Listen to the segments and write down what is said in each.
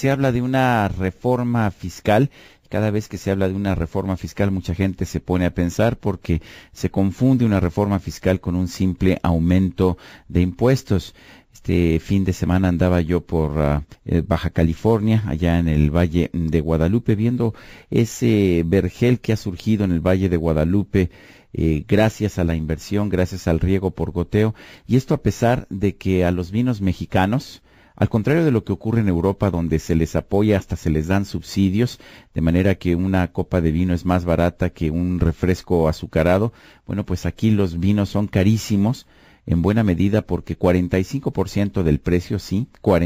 Se habla de una reforma fiscal. Cada vez que se habla de una reforma fiscal, mucha gente se pone a pensar porque se confunde una reforma fiscal con un simple aumento de impuestos. Este fin de semana andaba yo por Baja California, allá en el Valle de Guadalupe, viendo ese vergel que ha surgido en el Valle de Guadalupe, gracias a la inversión, gracias al riego por goteo, y esto a pesar de que a los vinos mexicanos, al contrario de lo que ocurre en Europa, donde se les apoya, hasta se les dan subsidios, de manera que una copa de vino es más barata que un refresco azucarado, bueno, pues aquí los vinos son carísimos, en buena medida porque 45% del precio, sí,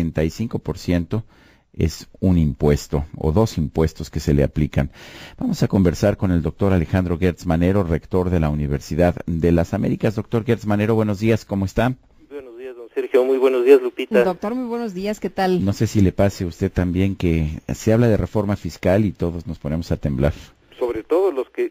45% es un impuesto o dos impuestos que se le aplican. Vamos a conversar con el doctor Alejandro Gertz Manero, rector de la Universidad de las Américas. Doctor Gertz Manero, buenos días, ¿cómo está? Buenos días, don Sergio. Muy buenos días, Lupita. Doctor, muy buenos días, ¿qué tal? No sé si le pase a usted también que se habla de reforma fiscal y todos nos ponemos a temblar. Sobre todo los que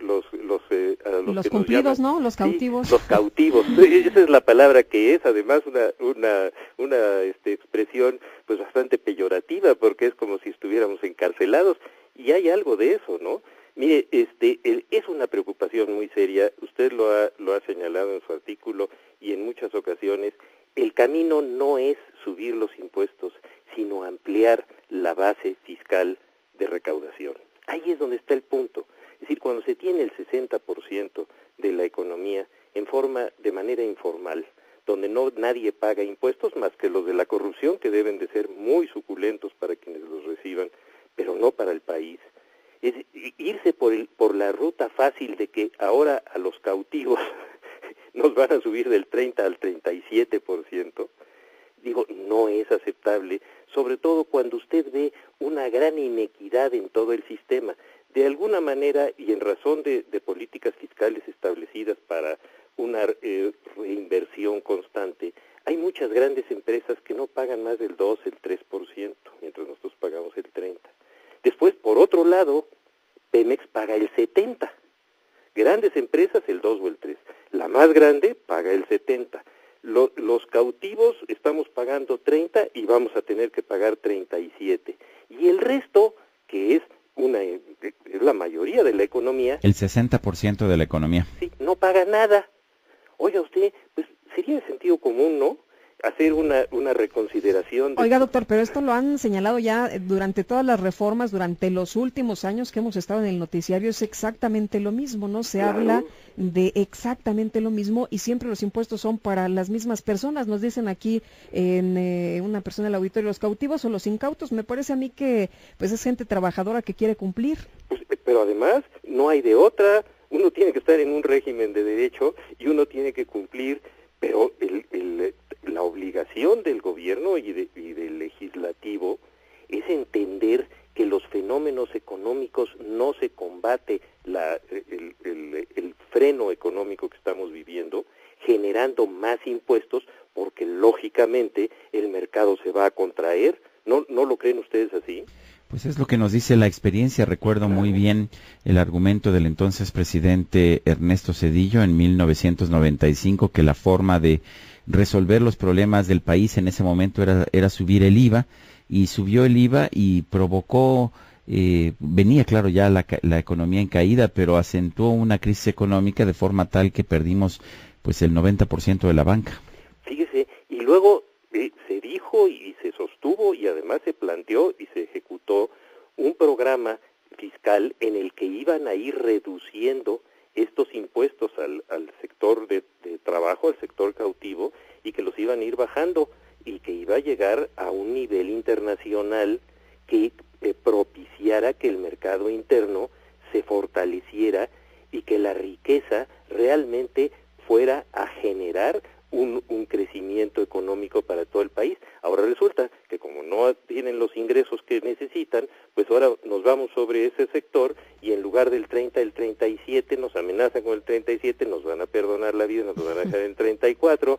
cumplidos, ¿no? Los cautivos. Sí, los cautivos. Esa es la palabra que es, además, una expresión pues bastante peyorativa, porque es como si estuviéramos encarcelados, y hay algo de eso, ¿no? Mire, es una preocupación muy seria. Usted lo ha señalado en su artículo y en muchas ocasiones. El camino no es subir los impuestos, sino ampliar la base fiscal de recaudación. Ahí es donde está el punto. Es decir, cuando se tiene el 60% de la economía de manera informal, donde nadie paga impuestos más que los de la corrupción, que deben de ser muy suculentos para quienes los reciban, pero no para el país. Es irse por la ruta fácil de que ahora a los cautivos nos van a subir del 30 al 37%, digo, no es aceptable, sobre todo cuando usted ve una gran inequidad en todo el sistema. De alguna manera, y en razón de políticas fiscales establecidas para una reinversión constante, hay muchas grandes empresas que no pagan más del 2, el 3%, mientras nosotros pagamos el 30%. Después, por otro lado, Pemex paga el 70%. Grandes empresas el 2 o el 3%. La más grande paga el 70%. Los cautivos estamos pagando 30% y vamos a tener que pagar 37%. Y el resto, que es la mayoría de la economía... El 60% de la economía. Sí, no paga nada. Oiga usted, pues sería de sentido común, ¿no?, hacer una reconsideración. Oiga, doctor, pero esto lo han señalado ya durante todas las reformas, durante los últimos años que hemos estado en el noticiario, es exactamente lo mismo, ¿no? Se habla de exactamente lo mismo y siempre los impuestos son para las mismas personas. Nos dicen aquí una persona del auditorio, los cautivos o los incautos. Me parece a mí que pues es gente trabajadora que quiere cumplir. Pues, pero además no hay de otra. Uno tiene que estar en un régimen de derecho y uno tiene que cumplir, pero la obligación del gobierno y del legislativo es entender que los fenómenos económicos no se combate el freno económico que estamos viviendo generando más impuestos, porque lógicamente el mercado se va a contraer. ¿No lo creen ustedes así? Pues es lo que nos dice la experiencia. Recuerdo muy bien el argumento del entonces presidente Ernesto Zedillo en 1995, que la forma de resolver los problemas del país en ese momento era subir el IVA, y subió el IVA y provocó, venía claro ya la economía en caída, pero acentuó una crisis económica de forma tal que perdimos pues el 90% de la banca. Fíjese, y luego se dijo y se sostuvo y además se planteó y se ejecutó un programa fiscal en el que iban a ir reduciendo estos impuestos al sector de trabajo, al sector cautivo, y que los iban a ir bajando y que iba a llegar a un nivel internacional que propiciara que el mercado interno se fortaleciera y que la riqueza realmente fuera a generar un crecimiento económico para todo el país. Ahora resulta que como no tienen los ingresos que necesitan, pues ahora nos vamos sobre ese sector y en lugar del 30, el 37, nos amenazan con el 37, nos van a perdonar la vida, nos van a dejar en 34,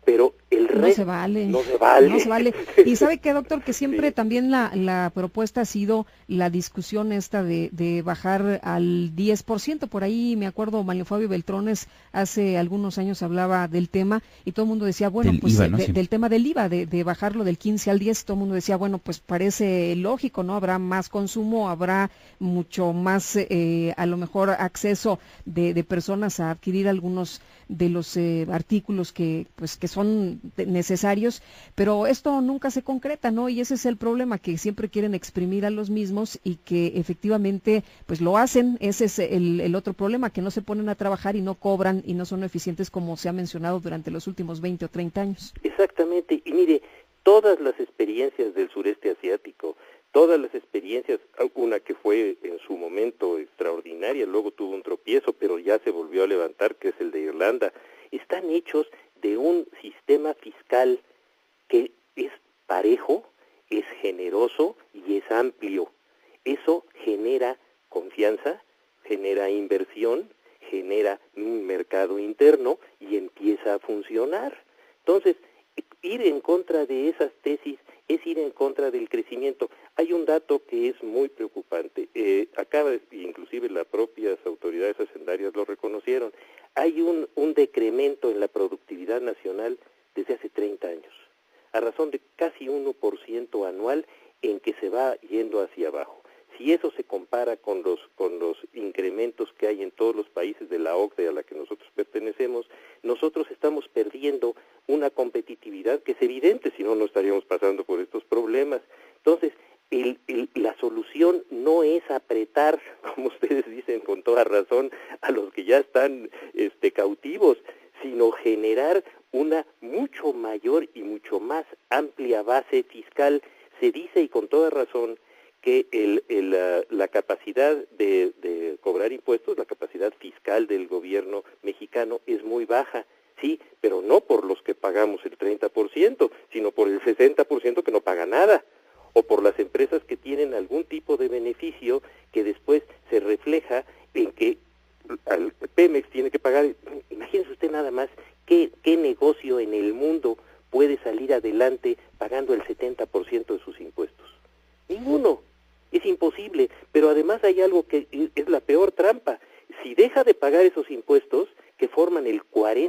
pero el resto no se vale. No se vale. No se vale. Y ¿sabe qué, doctor? Que siempre sí. También la propuesta ha sido la discusión esta de bajar al 10%. Por ahí me acuerdo, Manuel Fabio Beltrones hace algunos años hablaba del tema y todo el mundo decía, bueno, del pues IVA, ¿no? Sí. del tema del IVA, de bajarlo del 15 al 10, todo el mundo decía, bueno, pues parece lógico, ¿no? Habrá más consumo, habrá mucho más, a lo mejor, acceso de personas a adquirir algunos de los artículos que son necesarios, pero esto nunca se concreta, ¿no? Y ese es el problema, que siempre quieren exprimir a los mismos y que efectivamente pues lo hacen. Ese es el otro problema, que no se ponen a trabajar y no cobran y no son eficientes como se ha mencionado durante los últimos 20 o 30 años. Exactamente, y mire, todas las experiencias del sureste asiático, todas las experiencias, una que fue en su momento extraordinaria, luego tuvo un tropiezo, pero ya se volvió a levantar, que es el de Irlanda, están hechos de un sistema fiscal que es parejo, es generoso y es amplio. Eso genera confianza, genera inversión, genera un mercado interno y empieza a funcionar. Entonces, ir en contra de esas tesis es ir en contra del crecimiento. Hay un dato que es muy preocupante. Inclusive las propias autoridades hacendarias lo reconocieron. Hay un decremento en la productividad nacional desde hace 30 años, a razón de casi 1% anual en que se va yendo hacia abajo. Si eso se compara con los incrementos que hay en todos los países de la OCDE a la que nosotros pertenecemos, nosotros estamos perdiendo una competitividad que es evidente, si no, no estaríamos pasando por estos problemas. Entonces, la solución no es apretar, como ustedes dicen con toda razón, a los que ya están cautivos, sino generar una mucho mayor y mucho más amplia base fiscal. Se dice, y con toda razón, que la capacidad de cobrar impuestos, la capacidad fiscal del gobierno mexicano es muy baja, sí, pero no por los que pagamos el 30%, sino por el 60% que no paga nada, o por las empresas que tienen algún tipo de beneficio que después se refleja en que al Pemex tiene que pagar. Imagínese usted nada más qué negocio en el mundo puede salir adelante pagando el 70% de sus impuestos. Ninguno. Es imposible, pero además hay algo que es la peor trampa. Si deja de pagar esos impuestos, que forman el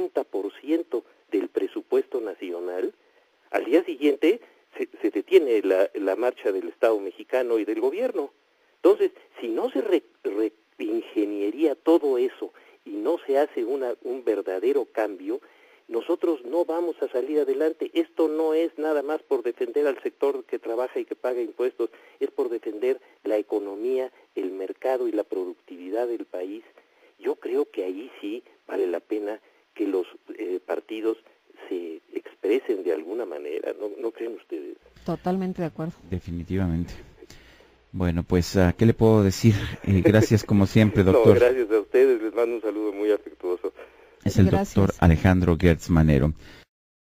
40% del presupuesto nacional, al día siguiente se detiene la marcha del Estado mexicano y del gobierno. Entonces, si no se reingeniería todo eso y no se hace un verdadero cambio, nosotros no vamos a salir adelante. Esto no es nada más por defender al sector que trabaja y que paga impuestos, es por defender la economía, el mercado y la productividad del país. Yo creo que ahí sí vale la pena que los partidos se expresen de alguna manera, ¿no creen ustedes? Totalmente de acuerdo. Definitivamente. Bueno, pues, ¿qué le puedo decir? Gracias como siempre, doctor. No, gracias a ustedes, les mando un saludo muy afectuoso. Es el doctor Alejandro Gertz Manero.